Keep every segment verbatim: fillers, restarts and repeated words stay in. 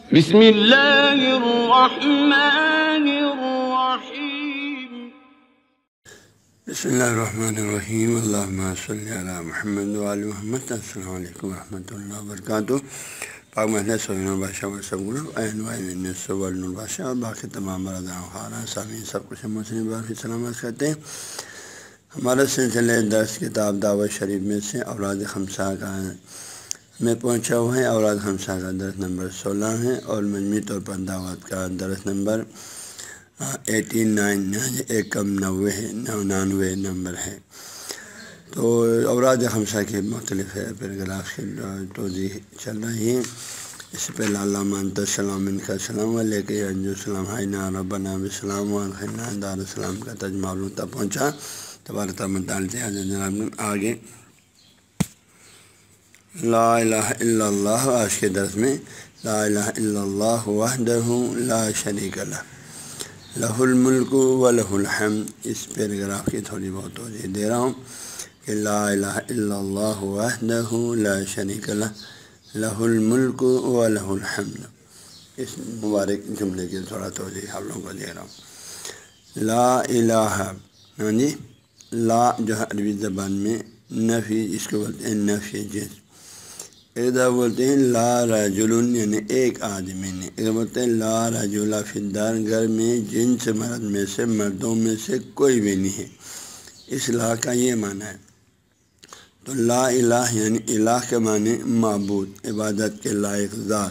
بسم اللہ الرحمن الرحیم بسم اللہ الرحمن الرحیم اللہم صلی علی محمد وعلی محمد۔ السلام علیکم ورحمۃ اللہ وبرکاتہ۔ پاک محلہ سوین البادشاہ و سب گروپ عین وائن سول البادشاہ اور باقی تمام برادران خارہ سامعین سب کچھ مسلم باقی سلامت کرتے ہیں۔ ہمارا سلسلہ درس کتاب دعوت شریف میں سے اوراد خمسہ کا میں پہنچا ہوا ہے۔ اوراد خمسہ کا درس نمبر سولہ ہے اور مجموعی طور پر دعوت کا درس نمبر ایٹی نائن ایک کم نوے ہے ننانوے نمبر ہے۔ تو اوراد خمسہ کے مختلف پیراگراف کی توضیح چل رہی ہے۔ اس سے پہلے علامہ انت السلام ان کا السلام علیکم انجو السلام حینا ربنا بسلام والخنا دار السلام کا ترجمہ معلوم تک پہنچا۔ تبارک تعالیٰ آگے لا الہ الا اللہ، آج کے درس میں لا الہ الا اللہ وحدہ لا شریک لہ لہ الملک و لہ الحمد، اس پیراگراف کی تھوڑی بہت توضیح دے رہا ہوں کہ لا الہ الا اللہ وحدہ لا شریک لہ لہ الملک و لہ الحمد، اس مبارک جملے کی تھوڑا توضیح آپ لوگوں کو دے رہا ہوں۔ لا الہ، ہاں جی، لا جو ہے عربی زبان میں نفی، اس کو بولتے ہیں نفی جنس۔ ایک دفعہ بولتے ہیں لا رجل، یعنی ایک آدمی نے، ایک بولتے ہیں لا رجل فی الدار، گھر میں جنس مرد میں سے مردوں میں سے کوئی بھی نہیں ہے، اس لا کا یہ معنی ہے۔ تو لا الہ یعنی الہ کے معنی معبود، عبادت کے لائق ذات۔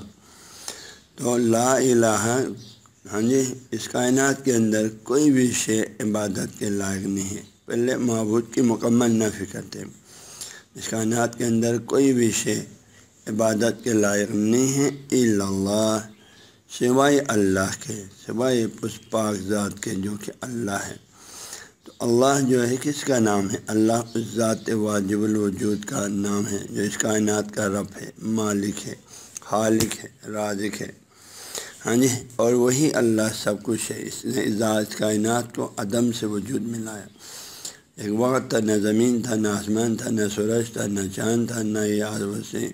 تو لا الہ، ہاں جی، اس کائنات کے اندر کوئی بھی شے عبادت کے لائق نہیں ہے۔ پہلے معبود کی مکمل نفی کرتے ہیں۔ اس کائنات کے اندر کوئی بھی شے عبادت کے لائق نہیں ہے الا اللہ، سوائے اللہ کے، سوائے اس پاک ذات کے جو کہ اللہ ہے۔ تو اللہ جو ہے کس کا نام ہے؟ اللہ اس ذات واجب الوجود کا نام ہے جو اس کائنات کا رب ہے، مالک ہے، خالق ہے، رازق ہے، ہاں جی، اور وہی اللہ سب کچھ ہے۔ اس نے ذات کائنات کو عدم سے وجود میں لایا۔ ایک وقت تھا نہ زمین تھا، نہ آسمان تھا، نہ سورج تھا، نہ چاند تھا، نہ یہ آسمان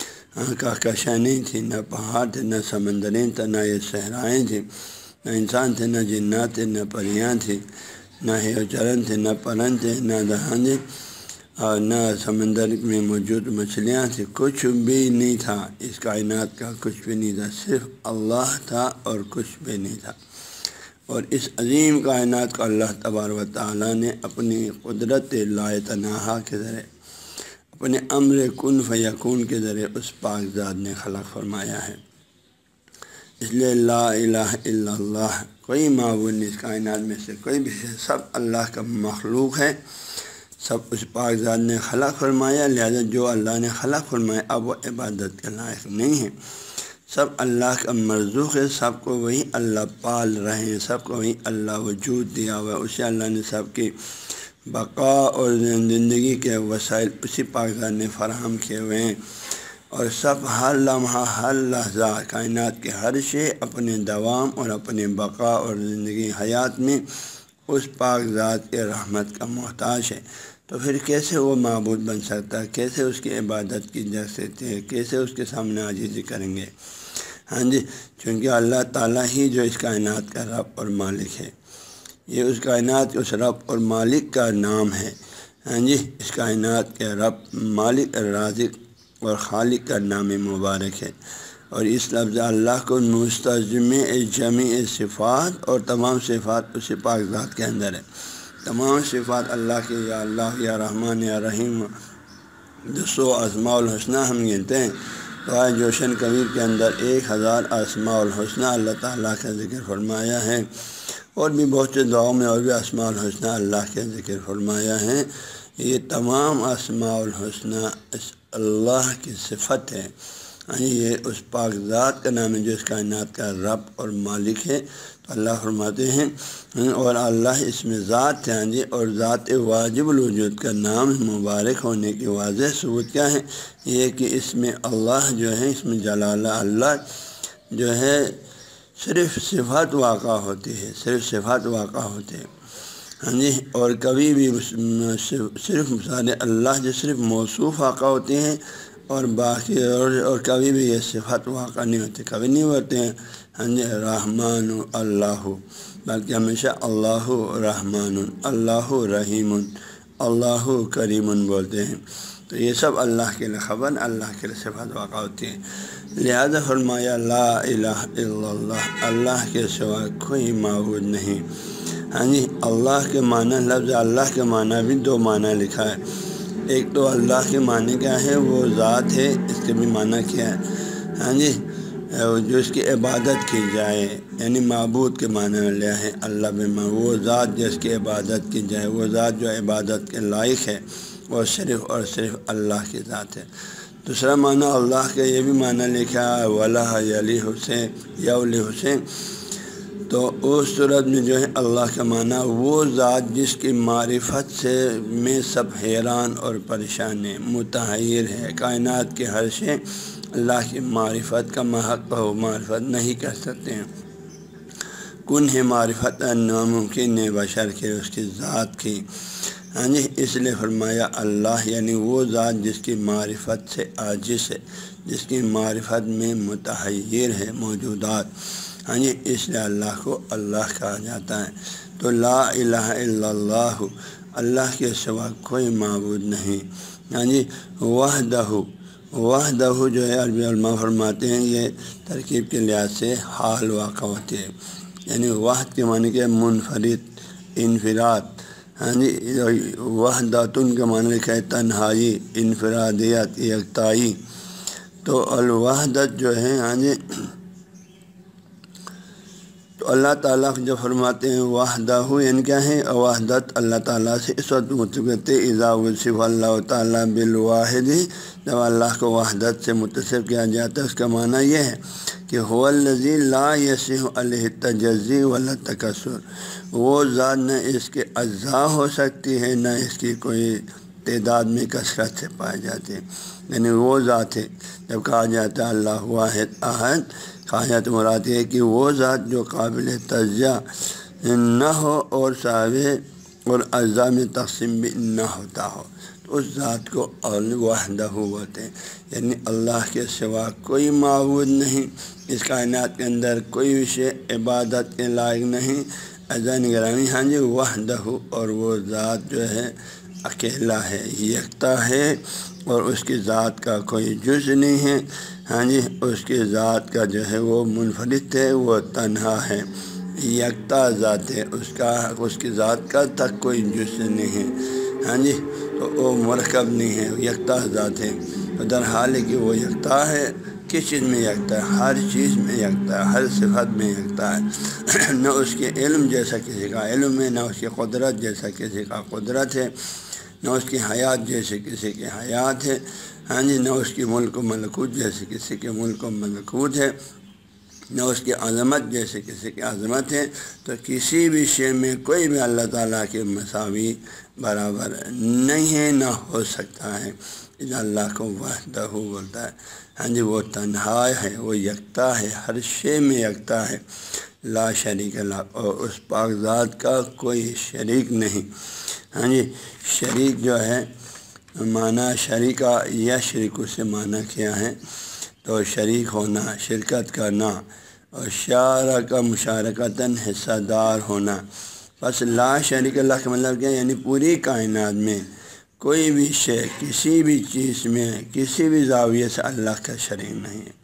کہکشانیں تھیں، نہ پہاڑ تھے، نہ سمندریں تھا، نہ یہ صحرائیں تھیں، نہ انسان تھے، نہ جنات تھے، نہ پریاں تھیں، نہ ہی چرن تھے، نہ پرند تھے، نہ دہانے، اور نہ سمندر میں موجود مچھلیاں تھیں، کچھ بھی نہیں تھا۔ اس کائنات کا کچھ بھی نہیں تھا، صرف اللہ تھا اور کچھ بھی نہیں تھا۔ اور اس عظیم کائنات کو اللہ تبارک و تعالیٰ نے اپنی قدرت لا تنہا کے ذریعے، اپنے امر کن فیکون کے ذریعے اس پاک ذات نے خلق فرمایا ہے۔ اس لیے لا الہ الا اللہ، کوئی معبود نہیں اس کائنات میں سے، کوئی بھی سب اللہ کا مخلوق ہے، سب اس پاک ذات نے خلق فرمایا۔ لہذا جو اللہ نے خلق فرمایا اب وہ عبادت کے لائق نہیں ہے، سب اللہ کا مرزوق ہے، سب کو وہی اللہ پال رہے ہیں، سب کو وہی اللہ وجود دیا ہوا ہے، اسے اللہ نے سب کی بقا اور زندگی کے وسائل اسی پاک ذات نے فراہم کیے ہوئے ہیں، اور سب ہر لمحہ ہر لحظہ کائنات کے ہر شے اپنے دوام اور اپنے بقا اور زندگی حیات میں اس پاک ذات کے رحمت کا محتاج ہے۔ تو پھر کیسے وہ معبود بن سکتا ہے؟ کیسے اس کی عبادت کی جا سکتی ہے؟ کیسے اس کے سامنے عاجزی کریں گے؟ ہاں جی، چونکہ اللہ تعالیٰ ہی جو اس کائنات کا رب اور مالک ہے، یہ اس کائنات کے اس رب اور مالک کا نام ہے۔ ہاں جی، اس کائنات کے رب، مالک، رازق اور خالق کا نام مبارک ہے، اور اس لفظ اللہ کو مستلزم جمیع صفات اور تمام صفات اسی پاک ذات کے اندر ہے۔ تمام صفات اللہ کے، یا اللہ، یا رحمان، یا رحیم، جو سو اسماء الحسنہ ہم گنتے ہیں، تو آج جوشن کبیر کے اندر ایک ہزار اسماء الحسنہ اللہ تعالیٰ کا ذکر فرمایا ہے، اور بھی بہت سے دعاؤں میں اور بھی اسماء الحسنہ اللہ کے ذکر فرمایا ہے۔ یہ تمام اسماء الحسنہ اس اللہ کی صفت ہے، یہ اس پاک ذات کا نام ہے جو اس کائنات کا رب اور مالک ہے۔ تو اللہ فرماتے ہیں، اور اللہ اس میں ذات ہے، جی، اور ذات واجب الوجود کا نام مبارک ہونے کی واضح ثبوت کیا ہے؟ یہ کہ اس میں اللہ جو ہے، اس میں جلالہ اللہ جو ہے صرف صفات واقع ہوتی ہے، صرف صفات واقع ہوتے ہیں، ہاں جی، اور کبھی بھی صرف سارے اللہ جو صرف موصوف واقع ہوتے ہیں، اور باقی اور, اور کبھی بھی یہ صفت واقع نہیں ہوتی، کبھی نہیں ہوتے ہیں ہاں جی رحمان اللہ، بلکہ ہمیشہ اللہ رحمان اللہ رحیم اللہ کریم بولتے ہیں۔ تو یہ سب اللہ کے لیے خبر، اللہ کے لیے صفات واقع ہوتی ہے۔ لہذا فرمایا لا الہ الا اللہ، اللہ کے سوا کوئی معبود نہیں۔ ہاں جی اللہ کے معنی، لفظ اللہ کے معنی بھی دو معنی لکھا ہے۔ ایک تو اللہ کے معنی کیا ہے، وہ ذات ہے، اس کے بھی معنی کیا ہے ہاں جی جو اس کی عبادت کی جائے، یعنی معبود کے معنی میں لیا ہے اللہ بما، وہ ذات جس کی عبادت کی جائے، وہ ذات جو عبادت کے لائق ہے، وہ صرف اور صرف اللہ کی ذات ہے۔ دوسرا معنی اللہ کا یہ بھی معنی لکھا ہے ولا یلی حسین یولی حسین، تو اس صورت میں جو ہے اللہ کا معنی وہ ذات جس کی معرفت سے میں سب حیران اور پریشان ہے، متحیر ہے، کائنات کے ہر شے اللہ کی معرفت کا محق ہو، معرفت نہیں کر سکتے ہیں، کن ہے معرفت ناممکن ہے بشر کے اس کی ذات کی ہاں جی اس لیے فرمایا اللہ، یعنی وہ ذات جس کی معرفت سے عاجز ہے، جس کی معرفت میں متحیر ہے موجودات ہاں جی اس لیے اللہ کو اللہ کہا جاتا ہے۔ تو لا الہ الا اللہ، اللہ کے سوا کوئی معبود نہیں ہاں جی وحدہ، وحدہ جو ہے عربی علماء فرماتے ہیں یہ ترکیب کے لحاظ سے حال واقع ہوتی ہے، یعنی وحد کے معنی کہ منفرد، انفراد ہاں جی وحدۃ کا معنی لکھا ہے تنہائی، انفرادیت، یکتائی۔ تو الوحدت جو ہے ہاں جی تو اللہ تعالیٰ جو فرماتے ہیں وحدہ یعنی کیا ہے وحدت اللہ تعالیٰ سے اس وقت متصف اذا وصف اللہ تعالیٰ بالواحد، جب اللہ کو وحدت سے متصف کیا جاتا ہے اس کا معنی یہ ہے کہ هو الذی لا یصح علیہ التجزی ولا التکثر، وہ ذات نہ اس کے اجزاء ہو سکتی ہے نہ اس کی کوئی تعداد میں کثرت سے پائے جاتے ہیں، یعنی وہ ذات ہے جب کہا جاتا ہے اللہ واحد احد، کہا جاتا مراد یہ ہے کہ وہ ذات جو قابل تجزیہ نہ ہو اور صاحب اور اجزاء میں تقسیم بھی نہ ہوتا ہو، تو اس ذات کو وحدہ بولتے ہیں، یعنی اللہ کے سوا کوئی معبود نہیں، اس کائنات کے اندر کوئی بھی شے عبادت کے لائق نہیں، اذان گرامی ہاں جی وحدہ، اور وہ ذات جو ہے اکیلا ہے، یکتا ہے، اور اس کی ذات کا کوئی جز نہیں ہے ہاں جی اس کی ذات کا جو ہے وہ منفرد ہے، وہ تنہا ہے، یکتا ذات ہے، اس کا اس کی ذات کا تک کوئی جز نہیں ہے ہاں جی تو وہ مرکب نہیں ہے، یکتا ذات ہے، تو در حال ہے کہ وہ یکتا ہے، کس چیز میں یکتا ہے، ہر چیز میں یکتا ہے، ہر صفت میں یکتا ہے، نہ اس کے علم جیسا کسی کا علم ہے، نہ اس کی قدرت جیسا کسی کا قدرت ہے، نہ اس کی حیات جیسے کسی کی حیات ہے ہاں جی نہ اس کی ملک و ملکوت جیسے کسی کے ملک و ملکوت ہے، نہ اس کی عظمت جیسے کسی کی عظمت ہے، تو کسی بھی شے میں کوئی بھی اللہ تعالیٰ کے مساوی برابر نہیں ہے، نہ ہو سکتا ہے۔ اس اللہ کو وحدہ بولتا ہے ہاں جی وہ تنہا ہے، وہ یکتا ہے، ہر شے میں یکتا ہے، لا شریک لا، اور اس پاک ذات کا کوئی شریک نہیں ہاں جی شریک جو ہے معنی شریکہ یا شریک سے معنی کیا ہے تو شریک ہونا، شرکت کرنا، اور شارک مشارکتاً حصہ دار ہونا، بس لا شریک اللہ کا مطلب کیا یعنی پوری کائنات میں کوئی بھی شے کسی بھی چیز میں کسی بھی زاویے سے اللہ کا شریک نہیں ہے،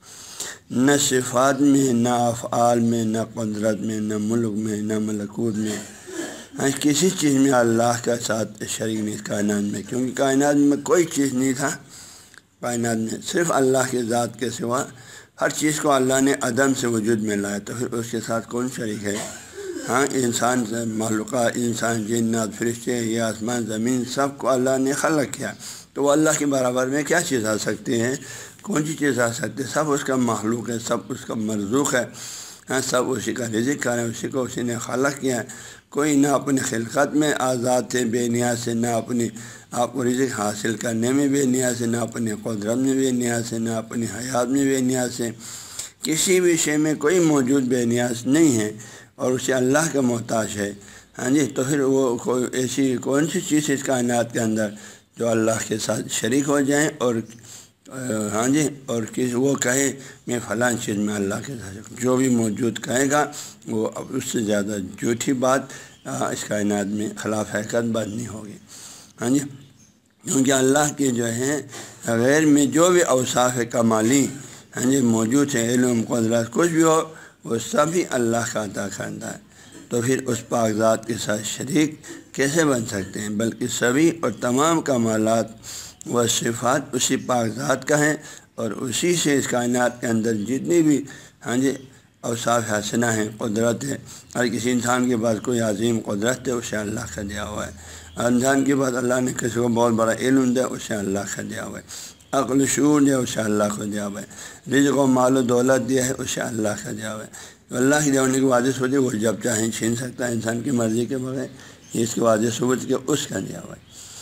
نہ صفات میں، نہ افعال میں، نہ قدرت میں، نہ ملک میں، نہ ملکوت میں، ہاں کسی چیز میں اللہ کا ساتھ شریک نہیں کائنات میں، کیونکہ کائنات میں کوئی چیز نہیں تھا، کائنات میں صرف اللہ کے ذات کے سوا ہر چیز کو اللہ نے عدم سے وجود میں لایا، تو پھر اس کے ساتھ کون شریک ہے؟ ہاں انسان معلومات، انسان جنات فرشتے یا آسمان زمین سب کو اللہ نے خلق کیا، تو وہ اللہ کے برابر میں کیا چیز آ سکتی ہے؟ کون سی چیز آ سکتی ہے؟ سب اس کا مخلوق ہے، سب اس کا مرزوق ہے ہاں سب اسی کا رزق کر ہے، اسی کو اسی نے خلق کیا ہے، کوئی نہ اپنی خلقت میں آزاد ہے بے نیاز سے، نہ اپنی آپ کو رزق حاصل کرنے میں بے نیاز ہے، نہ اپنی قدرت میں بے نیاز ہے، نہ اپنی حیات میں بے نیاز ہے، کسی بھی شے میں کوئی موجود بے نیاز نہیں ہے اور اسے اللہ کا محتاج ہے ہاں جی تو پھر وہ کوئی ایسی کون سی چیز اس کائنات کے اندر جو اللہ کے ساتھ شریک ہو جائیں اور ہاں جی، اور کس وہ کہے میں فلاں چیز میں اللہ کے ساتھ، جو بھی موجود کہے گا وہ اب اس سے زیادہ جھوٹی بات اس کائنات میں خلاف حقیقت بات نہیں ہوگی۔ ہاں جی، کیونکہ اللہ کے جو ہے غیر میں جو بھی اوصاف کمالی ہاں جی موجود ہے، علم قدرت کچھ بھی ہو، وہ سبھی اللہ کا عطا کرتا ہے۔ تو پھر اس پاک ذات کے ساتھ شریک کیسے بن سکتے ہیں؟ بلکہ سبھی اور تمام کمالات و صفات اسی پاک ذات کا ہیں، اور اسی سے اس کائنات کے اندر جتنی بھی ہاں جی اوصاف حسنہ ہیں، قدرت ہے، ہر کسی انسان کے پاس کوئی عظیم قدرت ہے، اسے اللہ کا دیا ہوا ہے۔ انسان کے بعد اللہ نے کسی کو بہت بڑا علم دیا، اسے اللہ کا دیا ہوا ہے۔ عقل و شعور دیا، اسے اللہ کو دیا ہوا ہے۔ رزق و مال و دولت دیا ہے، اسے اللہ کا دیا ہوا ہے۔ اللہ کے دیا ہونے کی واضح ثبوت وہ جب چاہیں چھین سکتا ہے انسان کی مرضی کے بغیر، یہ اس کی واضح ثبوت کہ اس کا دیا ہوا ہے۔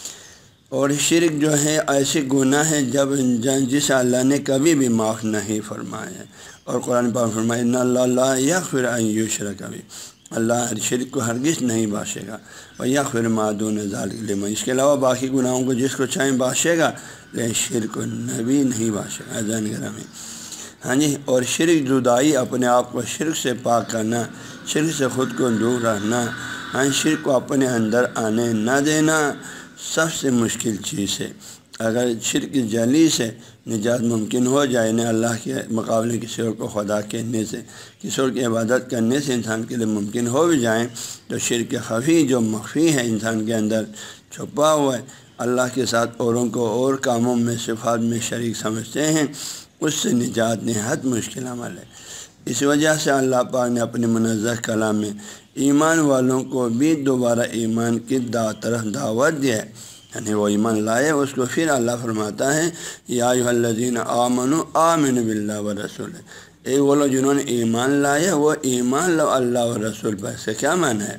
اور شرک جو ہے ایسی گناہ ہے جب جسے اللہ نے کبھی بھی معاف نہیں فرمایا ہے، اور قرآن پاک فرمایا ان اللہ لا یغفر ان یشرک بہ، اللہ شرک کو ہرگز نہیں بخشے گا، ویغفر ما دون ذلک لمن، اس کے علاوہ باقی گناہوں کو جس کو چاہیں بخشے گا، لیکن شرک کو نبی نہیں بخشے گا۔ اذان گرامی، ہاں جی، اور شرک جدائی، اپنے آپ کو شرک سے پاک کرنا، شرک سے خود کو دور رہنا، ہاں شرک کو اپنے اندر آنے نہ دینا سب سے مشکل چیز ہے۔ اگر شرک جلی سے نجات ممکن ہو جائے، نہ اللہ کے مقابلے کسی اور کو خدا کہنے سے، کسی اور کی عبادت کرنے سے انسان کے لیے ممکن ہو بھی جائیں، تو شرک خفی جو مخفی ہے انسان کے اندر چھپا ہوا ہے، اللہ کے ساتھ اوروں کو اور کاموں میں صفات میں شریک سمجھتے ہیں، اس سے نجات نہایت مشکل عمل ہے۔ اس وجہ سے اللہ پاک نے اپنے منزہ کلام میں ایمان والوں کو بھی دوبارہ ایمان کی دا طرف دعوت دیا ہے، یعنی وہ ایمان لائے اس کو پھر اللہ فرماتا ہے یا ایھا الذین آمنوا آمنوا باللہ ورسولہ، اے وہ لوگ جنہوں نے ایمان لائے وہ ایمان لو اللہ و رسول پر۔ سے کیا معنی ہے؟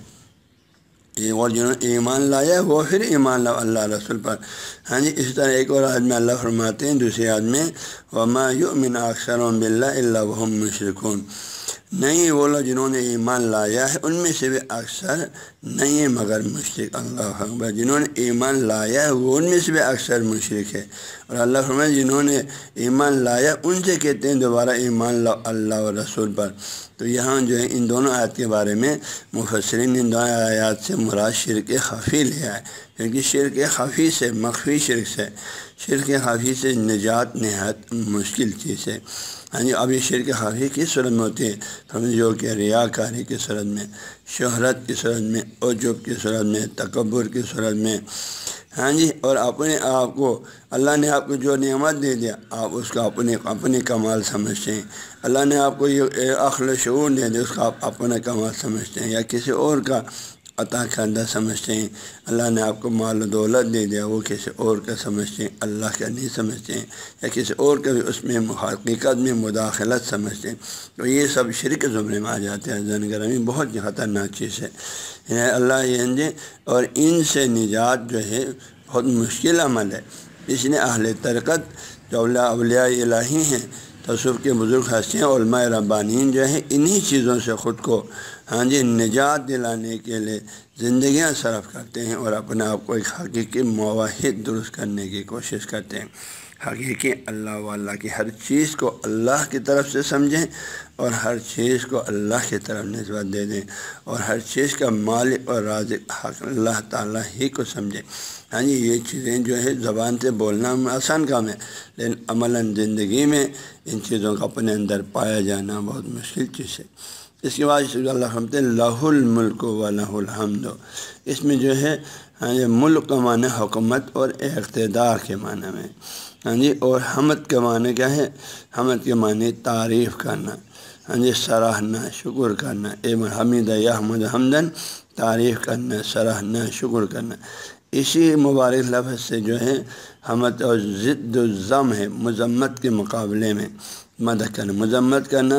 یہ وہ جنہوں نے ایمان لایا وہ پھر ایمان لو اللہ رسول پر۔ ہاں جی، اس طرح ایک اور آیت میں اللہ فرماتے ہیں دوسری آیت میں وما یؤمن اکثرهم باللہ الا وهم مشرکون، نہیں وہ لوگ جنہوں نے ایمان لایا ہے ان میں سے بھی اکثر نہیں ہے مگر مشرک۔ اللہ اکبر، جنہوں نے ایمان لایا ہے وہ ان میں سے بھی اکثر مشرک ہے، اور اللہ فرمائے جنہوں نے ایمان لایا ان سے کہتے ہیں دوبارہ ایمان لاؤ اللہ و رسول پر۔ تو یہاں جو ہے ان دونوں آیات کے بارے میں مفسرین ان دونوں آیات سے مراد شرک خفی لیا ہے، کیونکہ شرک خفی سے، مخفی شرک سے، شرک خفی سے نجات نہایت مشکل چیز ہے۔ ہاں جی، اب یہ شرک خفی کس صورت میں ہوتی ہے؟ جو کہ ریاکاری کی صورت میں، شہرت کی صورت میں، عجب کی صورت میں، تکبر کی صورت میں، ہاں جی، اور اپنے آپ کو اللہ نے آپ کو جو نعمت دے دیا آپ اس کا اپنے اپنے کمال سمجھتے ہیں، اللہ نے آپ کو یہ عقل و شعور دے دیا اس کا آپ اپنا کمال سمجھتے ہیں، یا کسی اور کا عطا کردہ سمجھتے ہیں، اللہ نے آپ کو مال و دولت دے دیا وہ کسی اور کا سمجھتے ہیں، اللہ کا نہیں سمجھتے ہیں، یا کسی اور کا بھی اس میں حقیقت میں مداخلت سمجھتے ہیں، تو یہ سب شرک کے زمرے میں آ جاتے ہیں۔ زن گرامی بہت ہی خطرناک چیز ہے اللہ یہ، اور ان سے نجات جو ہے بہت مشکل عمل ہے۔ اس نے اہل ترکت جو اولیاء الہی ہیں، تصوف کے بزرگ ہستیاں، علماء ربانیین جو ہیں، انہی چیزوں سے خود کو ہاں جی نجات دلانے کے لیے زندگیاں صرف کرتے ہیں، اور اپنے آپ کو ایک حقیقی موحد درست کرنے کی کوشش کرتے ہیں۔ حقیقی اللہ واللہ کی ہر چیز کو اللہ کی طرف سے سمجھیں، اور ہر چیز کو اللہ کی طرف نسبت دے دیں، اور ہر چیز کا مالک اور رازق حق اللہ تعالیٰ ہی کو سمجھیں۔ ہاں جی، یہ چیزیں جو ہے زبان سے بولنا آسان کام ہے، لیکن عملاً زندگی میں ان چیزوں کا اپنے اندر پایا جانا بہت مشکل چیز ہے۔ اس کے بعد اللہ رحمت لہ الملک و لہ الحمد، اس میں جو ہے ہاں جی ملک کا معنی حکومت اور اقتدار کے معنی میں، ہاں جی، اور حمد کا معنی کیا ہے؟ حمد کے معنی تعریف کرنا، ہاں جی، سراہنا، شکر کرنا، اے حمید یحمد حمدن، تعریف کرنا، سراہنا، شکر کرنا۔ اسی مبارک لفظ سے جو ہے حمد اور ضد و ضم ہے، مذمت کے مقابلے میں مدح کرنا، مذمت کرنا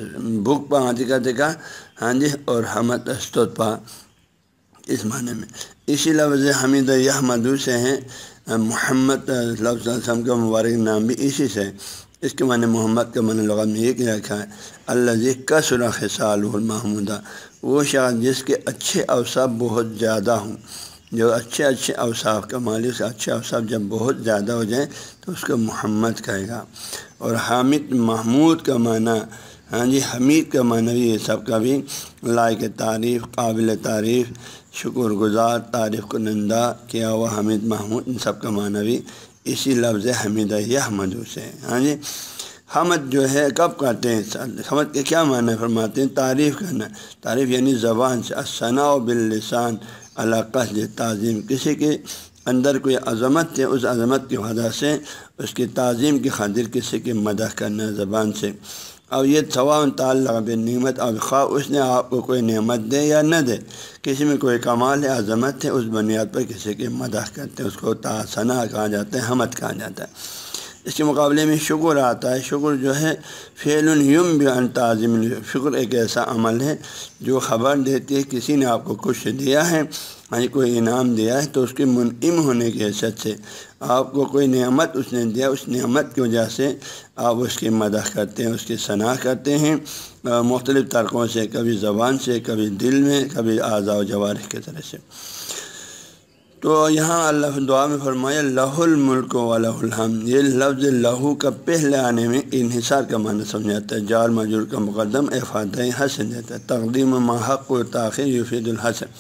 بھوک پا آتی کا دیکھا، ہاں جی، اور حمد استود پا اس معنی میں۔ اسی لفظ حمید یحمدو سے ہیں محمد لفظ وسلم کا مبارک نام بھی اسی سے ہے۔ اس کے معنی محمد کا معنی لغت میں یہ کیا رکھا ہے الذی کثر خصالہ المحمودہ، وہ شخص جس کے اچھے اوصاف بہت زیادہ ہوں، جو اچھے اچھے اوصاف کا مالک سے اچھے اوصاف جب بہت زیادہ ہو جائیں تو اس کو محمد کہے گا۔ اور حامد محمود کا معنی، ہاں جی حمید کا معنی بھی یہ سب کا بھی لائق تعریف، قابل تعریف، شکر گزار، تعریف کنندہ کیا ہوا حمید محمود، ان سب کا معنی بھی اسی لفظ حمید یحمد سے۔ ہاں جی حمد جو ہے کب کرتے ہیں؟ حمد کے کیا معنی فرماتے ہیں؟ تعریف کرنا، تعریف یعنی زبان سے، الثناء باللسان علی قصد تعظیم، کسی کے اندر کوئی عظمت ہے، اس عظمت کی وجہ سے اس کی تعظیم کی خاطر کسی کی مدح کرنا زبان سے۔ اور یہ سواء تعلق بنعمت، اب خواہ اس نے آپ کو کوئی نعمت دے یا نہ دے، کسی میں کوئی کمال ہے، عظمت ہے، اس بنیاد پر کسی کی مدح کرتے ہیں، اس کو ثنا کہا جاتا ہے، حمد کہا جاتا ہے۔ اس کے مقابلے میں شکر آتا ہے۔ شکر جو ہے فعل یم عن تعظیم، شکر ایک ایسا عمل ہے جو خبر دیتی ہے کسی نے آپ کو کچھ دیا ہے، ہاں کوئی انعام دیا ہے، تو اس کے منعم ہونے کی حیثیت سے آپ کو کوئی نعمت اس نے دیا، اس نعمت کی وجہ سے آپ اس کی مدح کرتے ہیں، اس کی ثنا کرتے ہیں مختلف طریقوں سے، کبھی زبان سے، کبھی دل میں، کبھی اعضاء و جوارح کی طرح سے۔ تو یہاں اللہ دعا میں فرمایا لہ الملک و لہ الحمد، یہ لفظ لہو کا پہلے آنے میں انحصار کا معنی سمجھاتا ہے، جار مجرور کا مقدم افادہ حسن دیتا ہے، تقدیم ما حق و تاخیر یفید الحسن،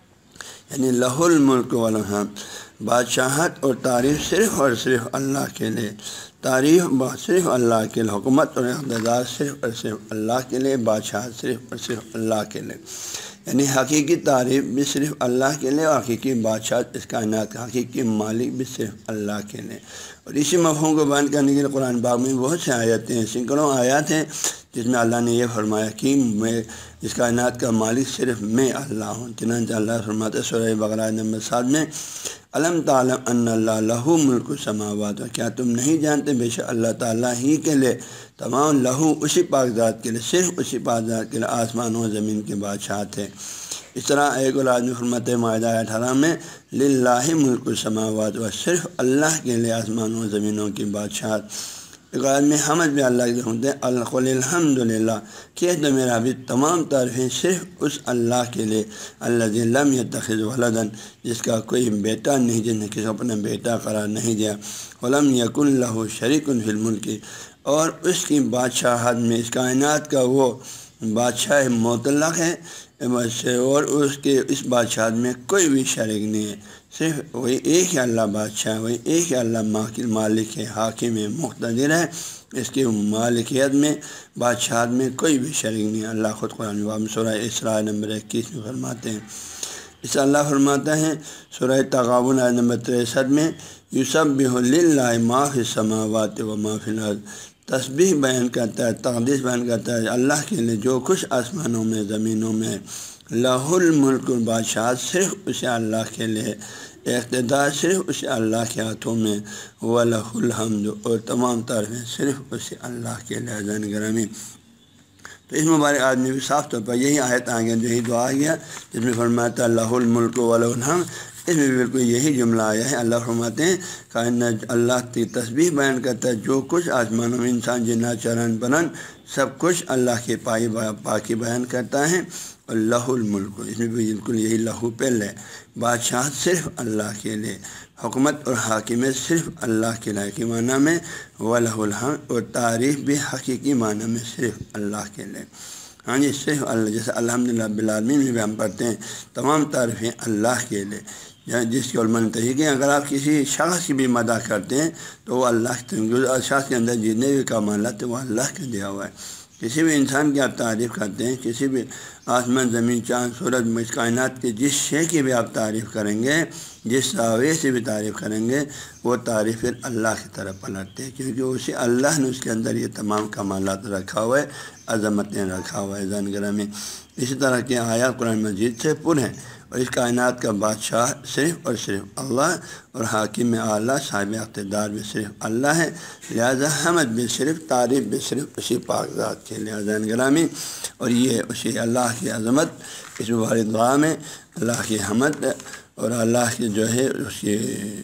یعنی لہ الملک و لہ الحمد، بادشاہت اور تعریف صرف اور صرف اللہ کے لیے، تعریف صرف اللہ کے لیے، حکومت اور اقتدار صرف اور صرف اللہ کے لیے، بادشاہت صرف اور صرف اللہ کے لیے، یعنی حقیقی تعریف بھی صرف اللہ کے لیے، اور حقیقی بادشاہت اس کائنات کا حقیقی مالک بھی صرف اللہ کے لیے۔ اور اسی مفہوم کو بیان کرنے کے لیے قرآن پاک میں بہت سے آیتیں ہیں، سینکڑوں آیات ہیں جس میں اللہ نے یہ فرمایا کہ میں اس کائنات کا مالک صرف میں اللہ ہوں۔ چنانچہ اللہ فرماتا ہے سورہ بقرہ نمبر سات میں الم تعلم ان اللہ لہ ملک السماوات، کیا تم نہیں جانتے بے شک اللہ تعالیٰ ہی کے لیے تمام لہو اسی پاک ذات کے لیے، صرف اسی پاک ذات کے لیے آسمان و زمین کی بادشاہت ہے۔ اس طرح ایک اور آدمی فرماتے مائدہ اٹھارہ میں للہ ملک السماوات، و صرف اللہ کے لیے آسمان و زمینوں کی بادشاہت۔ ایک آدمی حمد بھی اللہ کے ہوتے ہیں القل الحمد للہ، کہ تو میرا بھی تمام تعریفیں صرف اس اللہ کے لیے الذی لم یتخذ ولدا، جس کا کوئی بیٹا نہیں، جس نے کسی کو اپنا بیٹا قرار نہیں دیا، ولم یکن لہ شریک فی الملک، اور اس کی بادشاہت میں، اس کائنات کا وہ بادشاہ مطلق ہے، اور اس کے اس بادشاہت میں کوئی بھی شریک نہیں ہے، صرف وہی ایک ہی اللہ بادشاہ، وہی ایک ہی اللہ مالک ہے، حاکم ہے، مقتدر ہے، اس کی مالکیت میں، بادشاہت میں کوئی بھی شریک نہیں ہے۔ اللہ خود قرآن میں سورہ اسراء نمبر اکیس میں فرماتے ہیں۔ اس اللہ فرماتا ہے سورہ تغابن آیت نمبر تریسٹھ میں یسبح للہ ما فی السماوات و ما فی الارض، تسبیح بیان کرتا ہے، تقدیس بیان کرتا ہے اللہ کے لیے جو کچھ آسمانوں میں، زمینوں میں، لہ الملک، بادشاہت صرف اسے اللہ کے لیے، اقتدار صرف اسے اللہ کے ہاتھوں میں، وَلَهُ الْحَمْدُ، اور تمام تعریفیں صرف اسے اللہ کے لیے۔ عزیزان گرامی، تو اس مبارک آدمی بھی صاف طور پر یہی آیت آگے جو ہی دعا گیا جس میں فرماتا ہے لہ الملک وَلَهُ الْحَمْدُ، اس میں بالکل یہی جملہ آیا ہے۔ اللہ فرماتے ہیں کائنات اللہ کی تسبیح بیان کرتا ہے، جو کچھ آسمانوں میں انسان جنات چرن پرن سب کچھ اللہ کے پائی پاکی بیان کرتا ہے۔ اور لہ الملک، اس میں بھی بالکل یہی لہو پہل ہے، بادشاہت صرف اللہ کے لیے، حکومت اور حاکمیت صرف اللہ کے لیے کی معنی میں، وَلَهُ الْحَمْدُ، اور تعریف بھی حقیقی معنی میں صرف اللہ کے لیے۔ ہاں جی صرف اللہ، جیسے الحمدللہ رب العالمین میں بھی ہم پڑھتے ہیں تمام تعریفیں اللہ کے لیے، جس کے علماء نے تحقیق کہ اگر آپ کسی شخص کی بھی مدح کرتے ہیں تو وہ اللہ کے شخص کے اندر جتنے بھی کمالات ہیں وہ اللہ کے دیا ہوا ہے۔ کسی بھی انسان کی آپ تعریف کرتے ہیں، کسی بھی آسمان زمین چاند سورج اس کائنات کے جس شے کی بھی آپ تعریف کریں گے، جس زاویے سے بھی تعریف کریں گے، وہ تعریف پھر اللہ کی طرف پلٹتے ہیں، کیونکہ اسی اللہ نے اس کے اندر یہ تمام کمالات رکھا ہوا ہے، عظمتیں رکھا ہوا ہے۔ جان گرامی، اسی طرح کے آیات قرآن مجید سے پر ہیں، اور اس کائنات کا بادشاہ صرف اور صرف اللہ، اور حاکم اعلیٰ صاحب اقتدار بھی صرف اللہ ہے، لہذا حمد بھی صرف، تعریف بھی صرف اسی پاک ذات کے لہٰذا گرامی، اور یہ اسی اللہ کی عظمت اس مبارک دعا میں اللہ کی حمد اور اللہ کی جو ہے اس کی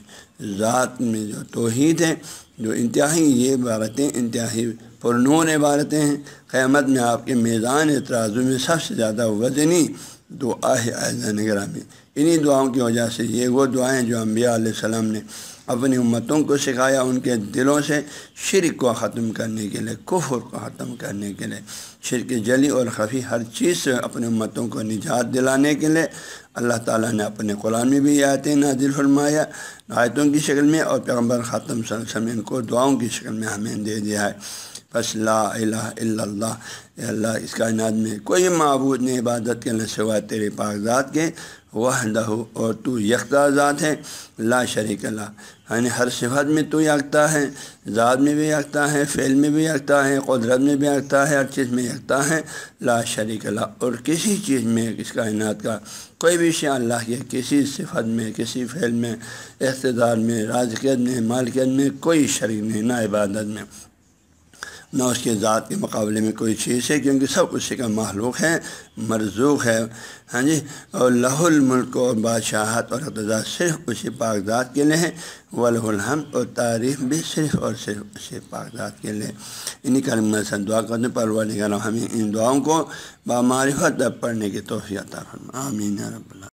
ذات میں جو توحید ہے، جو انتہائی یہ عبارتیں انتہائی پرنور عبارتیں ہیں، قیامت میں آپ کے میزان اعتراضوں میں سب سے زیادہ وزنی دعا ہے عزیزان گرامی، انہی دعاؤں کی وجہ سے یہ وہ دعائیں جو انبیاء علیہ السلام نے اپنی امتوں کو سکھایا، ان کے دلوں سے شرک کو ختم کرنے کے لیے، کفر کو ختم کرنے کے لیے، شرک جلی اور خفی ہر چیز سے اپنے امتوں کو نجات دلانے کے لیے اللہ تعالیٰ نے اپنے قرآن میں بھی آیتیں نازل فرمایا آیتوں کی شکل میں، اور پیغمبر خاتم صلی اللہ علیہ وسلم کو دعاؤں کی شکل میں ہمیں دے دیا ہے۔ بس لا الہ الا اللہ، اے اللہ اس کائنات میں کوئی معبود نہیں عبادت کے لیے سوائے تیرے پاک ذات کے، وحدہ، اور تو یکتا ذات ہے، لا شریک اللہ، یعنی ہر صفت میں تو یکتا ہے، ذات میں بھی یکتا ہے، فعل میں بھی یکتا ہے، قدرت میں بھی یکتا ہے، ہر چیز میں یکتا ہے، لا شریک اللہ، اور کسی چیز میں اس کائنات کا کوئی بھی شے اللہ کے کسی صفت میں، کسی فعل میں، اقتدار میں، رازقیت میں، مالکیت میں کوئی شریک نہیں، نہ عبادت میں، نہ اس کے ذات کے مقابلے میں کوئی چیز ہے، کیونکہ سب اسی کا مخلوق ہے، مرزوق ہے، ہاں جی، اور لہ الملک، اور بادشاہت اور اقتدار صرف اسی پاک ذات کے لیے ہے، وَلَهُ الْحَمْدُ، اور تعریف بھی صرف اور صرف اسی پاک ذات کے لیے۔ انہی کلمات سے دعا کرنے پر پروردگار ہمیں ان دعاؤں کو بامعرفت پڑھنے کی توفیق عطا فرما، آمین یا رب اللہ۔